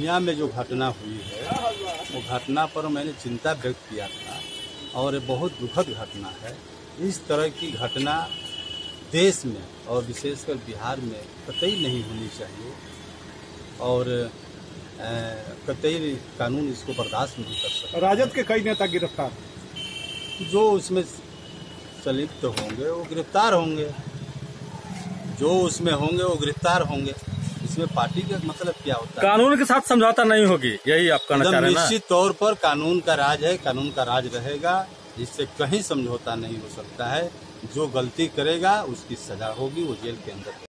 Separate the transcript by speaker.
Speaker 1: पूर्णिया में जो घटना हुई है वो घटना पर मैंने चिंता व्यक्त किया था और ये बहुत दुखद घटना है। इस तरह की घटना देश में और विशेषकर बिहार में कतई नहीं होनी चाहिए और कतई कानून इसको बर्दाश्त नहीं कर सकता।
Speaker 2: राजद के कई नेता गिरफ्तार,
Speaker 1: जो उसमें संलिप्त होंगे वो गिरफ्तार होंगे, जो उसमें होंगे वो गिरफ्तार होंगे। इसमें पार्टी का मतलब क्या होता है?
Speaker 3: कानून के साथ समझौता नहीं होगी, यही आप कहना चाह रहे हैं ना?
Speaker 1: निश्चित तौर पर कानून का राज है, कानून का राज रहेगा, इससे कहीं समझौता नहीं हो सकता है। जो गलती करेगा उसकी सजा होगी, वो जेल के अंदर